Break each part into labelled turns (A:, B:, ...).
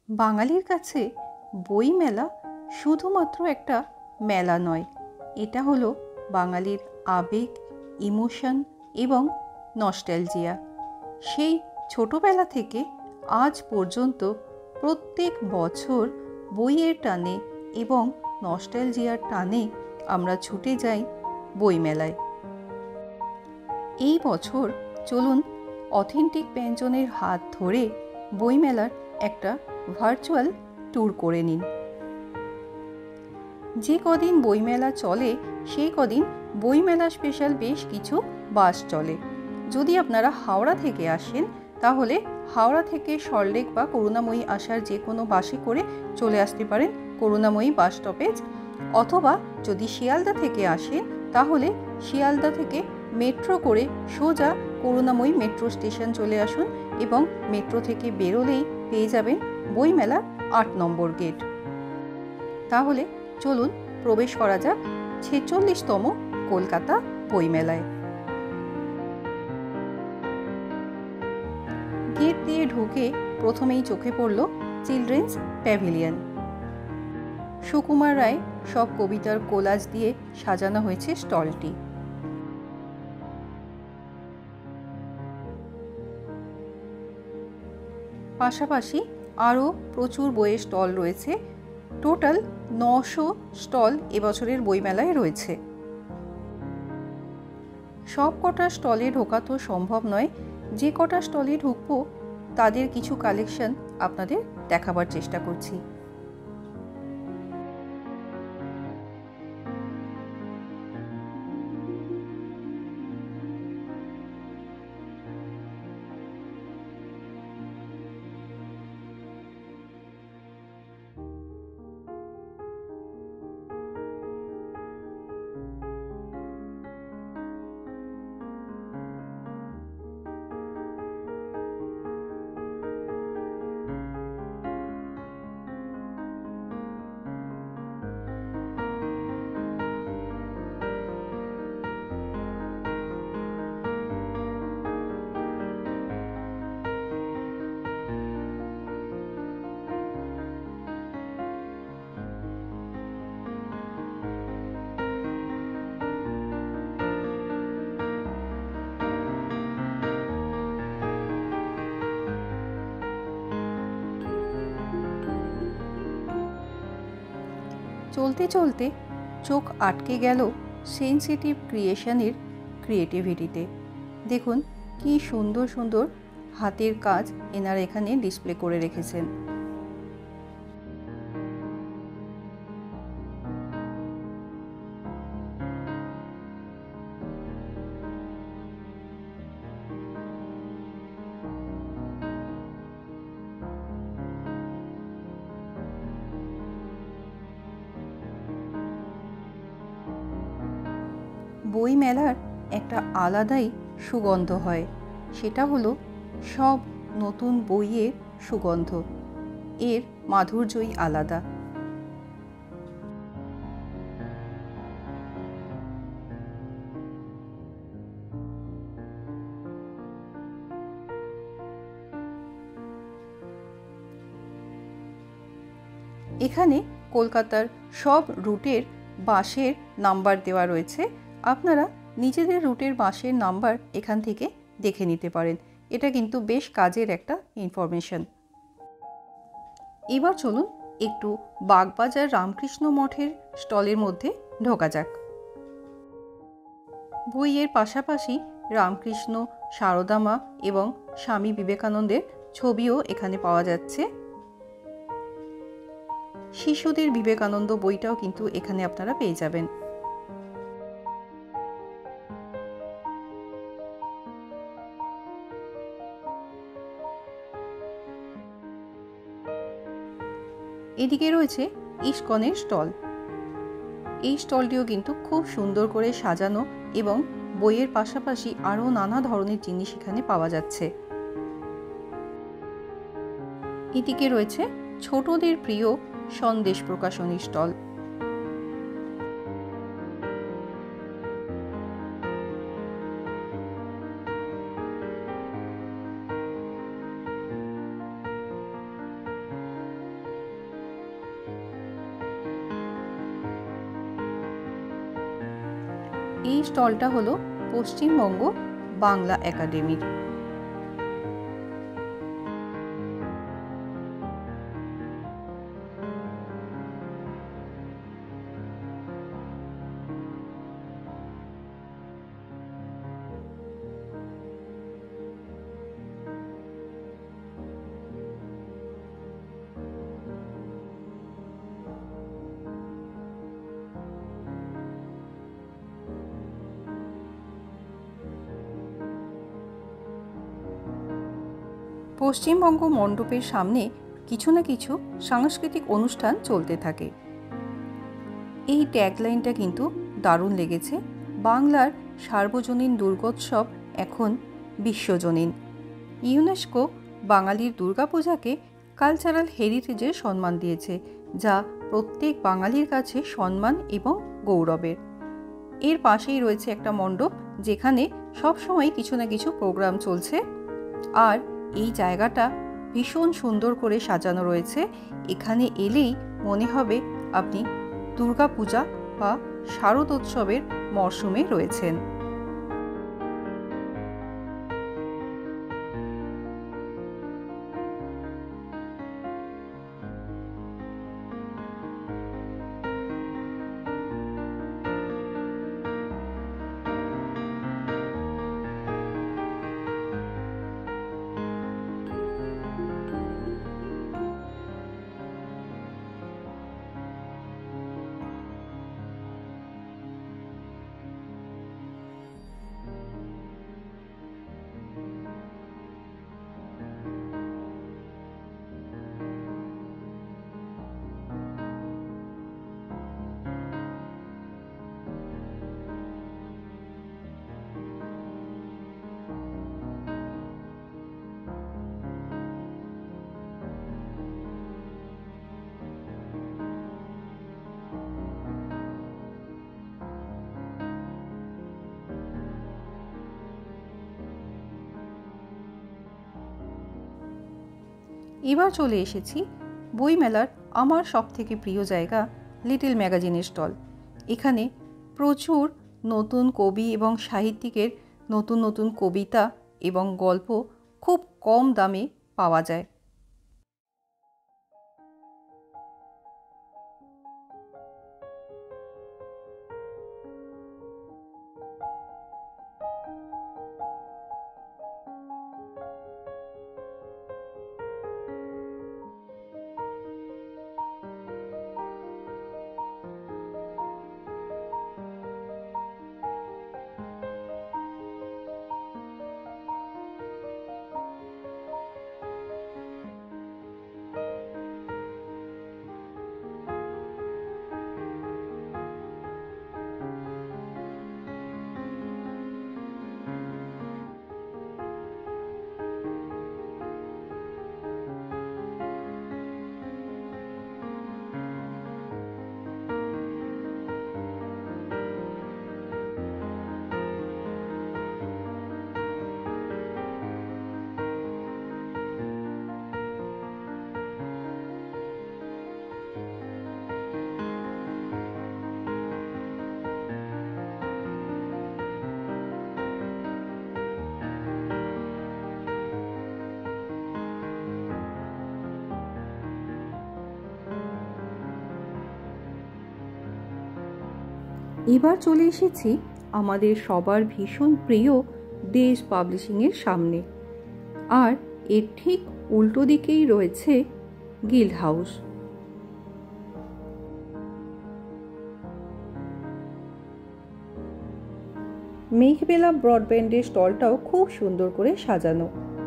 A: বাঙালির কাছে বইমেলা শুধুমাত্র একটা মেলা নয়, এটা হলো বাঙালির আবেগ, ইমোশন এবং নস্টালজিয়া। সেই ছোটবেলা থেকে আজ পর্যন্ত প্রত্যেক বছর বইয়ের টানে এবং নস্টালজিয়ার টানে আমরা ছুটে যাই বইমেলায়। এই বছর চলুন অথেন্টিক ব্যঞ্জনের হাত ধরে বইমেলার একটা ভার্চুয়াল ট্যুর করে নিন। যে কদিন বইমেলা চলে সেই কদিন বইমেলা স্পেশাল বেশ কিছু বাস চলে। যদি আপনারা হাওড়া থেকে আসেন তাহলে হাওড়া থেকে সল্টলেক বা করুণাময়ী আসার যে কোনো বাসে করে চলে আসতে পারেন করুণাময়ী বাস স্টপেজ, অথবা যদি শিয়ালদা থেকে আসেন তাহলে শিয়ালদা থেকে মেট্রো করে সোজা করুণাময়ী মেট্রো স্টেশন চলে আসুন এবং মেট্রো থেকে বেরোলেই পেয়ে যাবেন বইমেলার ৮ নম্বর গেট। তাহলে চলুন প্রবেশ করা যাক ৪৬তম কলকাতা বইমেলায়। গেট দিয়ে ঢুকে প্রথমেই চোখে পড়ল চিলড্রেন্স প্যাভিলিয়ন। সুকুমার রায় সব কবিতার কোলাজ দিয়ে সাজানো হয়েছে স্টলটি। পাশাপাশি আরও প্রচুর বইয়ের স্টল রয়েছে। টোটাল ৯০০ স্টল এবছরের বইমেলায় রয়েছে। সব কটা স্টলে ঢোকা তো সম্ভব নয়, যে কটা স্টলে ঢুকবো তাদের কিছু কালেকশন আপনাদের দেখাবার চেষ্টা করছি। চলতে চলতে চোখ আটকে গেল সেনসিটিভ ক্রিয়েশনের ক্রিয়েটিভিটিতে। দেখুন কি সুন্দর সুন্দর হাতের কাজ এনারা এখানে ডিসপ্লে করে রেখেছেন। বই মেলার একটা আলাদাই সুগন্ধ হয়, সেটা হলো সব নতুন বইয়ের সুগন্ধ। এর মাধুর্যই আলাদা। এখানে কলকাতার সব রুটের বাসের নাম্বার দেওয়া রয়েছে। আপনারা নিজেদের রুটের বাসের নাম্বার এখান থেকে দেখে নিতে পারেন। এটা কিন্তু বেশ কাজের একটা ইনফরমেশন। এবার চলুন একটু বাগবাজার রামকৃষ্ণ মঠের স্টলের মধ্যে ঢোকা যাক। বইয়ের পাশাপাশি রামকৃষ্ণ, সারদা মা এবং স্বামী বিবেকানন্দের ছবিও এখানে পাওয়া যাচ্ছে। শিশুদের বিবেকানন্দ বইটাও কিন্তু এখানে আপনারা পেয়ে যাবেন। এদিকে রয়েছে ইস্কনের স্টল। এই স্টলটিও কিন্তু খুব সুন্দর করে সাজানো এবং বইয়ের পাশাপাশি আরও নানা ধরনের জিনিস এখানে পাওয়া যাচ্ছে। এদিকে রয়েছে ছোটদের প্রিয় সন্দেশ প্রকাশনী স্টল। এই স্টলটা হলো পশ্চিমবঙ্গ বাংলা একাডেমির। পশ্চিমবঙ্গ মণ্ডপের সামনে কিছু না কিছু সাংস্কৃতিক অনুষ্ঠান চলতে থাকে। এই ট্যাগলাইনটা কিন্তু দারুণ লেগেছে, বাংলার সার্বজনীন দুর্গোৎসব এখন বিশ্বজনীন। ইউনেস্কো বাঙালির দুর্গাপূজাকে কালচারাল হেরিটেজের সম্মান দিয়েছে, যা প্রত্যেক বাঙালির কাছে সম্মান এবং গৌরবের। এর পাশেই রয়েছে একটা মণ্ডপ, যেখানে সবসময় কিছু না কিছু প্রোগ্রাম চলছে। আর এই জায়গাটা ভীষণ সুন্দর করে সাজানো রয়েছে। এখানে এলেই মনে হবে আপনি দুর্গাপূজা বা শারদোৎসবের মরশুমে রয়েছেন। এবার চলে এসেছি বইমেলার আমার সবথেকে প্রিয় জায়গা লিটল ম্যাগাজিনের স্টল। এখানে প্রচুর নতুন কবি এবং সাহিত্যিকের নতুন নতুন কবিতা এবং গল্প খুব কম দামে পাওয়া যায়। এবার চলে এসেছি আমাদের সবার ভীষণ প্রিয় দেশ পাবলিশিংয়ের সামনে, আর এর ঠিক উল্টো দিকেই রয়েছে গিল্ড হাউস। মেঘবেলা ব্রডব্যান্ডের স্টলটাও খুব সুন্দর করে সাজানো।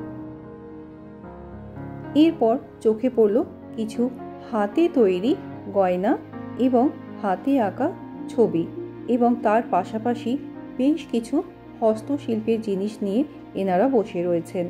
A: এরপর চোখে পড়ল কিছু হাতে তৈরি গয়না এবং হাতে আঁকা ছবি, এবং তার পাশাপাশি বেশ কিছু হস্তশিল্পের জিনিস নিয়ে এনারা বসে রয়েছেন।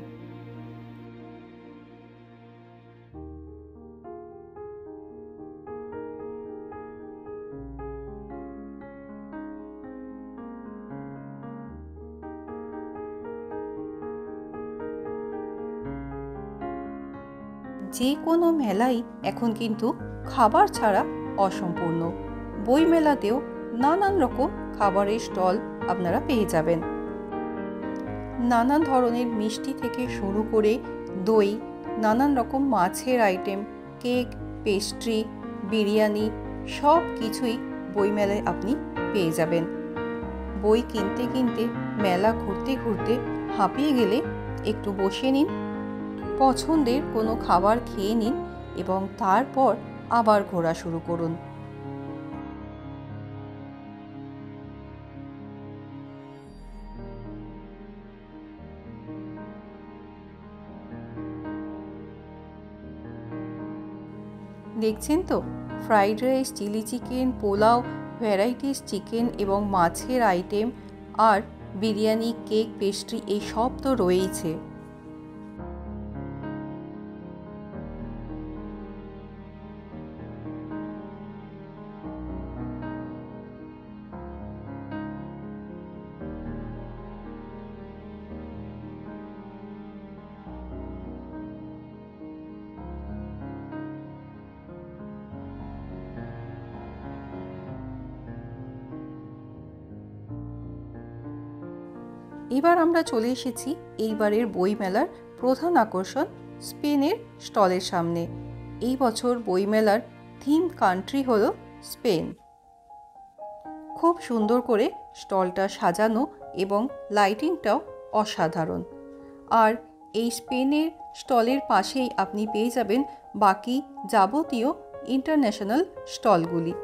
A: যে কোনো মেলাই এখন কিন্তু খাবার ছাড়া অসম্পূর্ণ। বই মেলাতেও নানান রকম খাবারের স্টল আপনারা পেয়ে যাবেন। নানান ধরনের মিষ্টি থেকে শুরু করে দই, নানান রকম মাছের আইটেম, কেক, পেস্ট্রি, বিরিয়ানি সব কিছুই বইমেলায় আপনি পেয়ে যাবেন। বই কিনতে কিনতে মেলা ঘুরতে ঘুরতে হাঁপিয়ে গেলে একটু বসে নিন, পছন্দের কোনো খাবার খেয়ে নিন এবং তারপর আবার ঘোরা শুরু করুন। দেখছেন তো, fried rice, chilli chicken, pulao, varieties chicken এবং মাছের আইটেম আর বিরিয়ানি, কেক, পেস্ট্রি এই সব তো রয়েইছে। এবার আমরা চলে এসেছি এইবারের বইমেলার প্রধান আকর্ষণ স্পেনের স্টলের সামনে। এই বছর বইমেলার থিম কান্ট্রি হলো স্পেন। খুব সুন্দর করে স্টলটা সাজানো এবং লাইটিংটাও অসাধারণ। আর এই স্পেনের স্টলের পাশেই আপনি পেয়ে যাবেন বাকি যাবতীয় ইন্টারন্যাশনাল স্টলগুলি।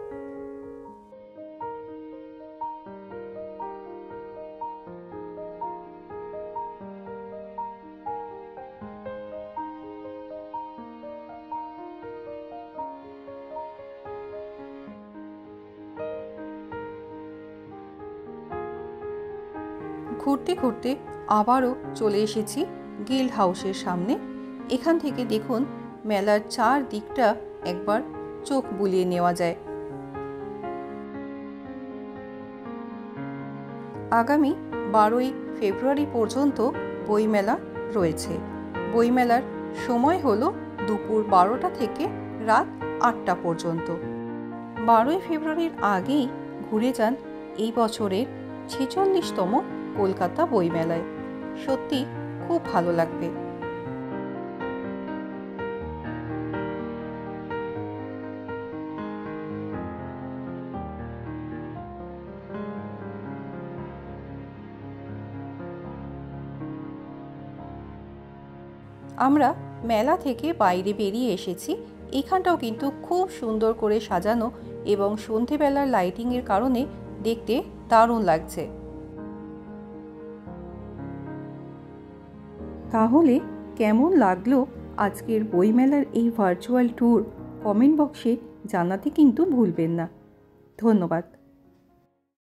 A: ঘুরতে ঘুরতে আবারও চলে এসেছি গিল্ড হাউসের সামনে। এখান থেকে দেখুন মেলার চারদিকটা একবার চোখ বুলিয়ে নেওয়া যায়। আগামী 12ই ফেব্রুয়ারি পর্যন্ত বইমেলা রয়েছে। বইমেলার সময় হলো দুপুর 12টা থেকে রাত 8টা পর্যন্ত। 12ই ফেব্রুয়ারির আগেই ঘুরে যান এই বছরের 46তম কলকাতা বইমেলায়। সত্যি খুব ভালো লাগবে। আমরা মেলা থেকে বাইরে বেরিয়ে এসেছি। এখানটাও কিন্তু খুব সুন্দর করে সাজানো এবং সন্ধেবেলার লাইটিংয়ের কারণে দেখতে দারুণ লাগছে। তাহলে কেমন লাগলো আজকের বইমেলার এই ভার্চুয়াল ট্যুর কমেন্ট বক্সে জানাতে কিন্তু ভুলবেন না। ধন্যবাদ।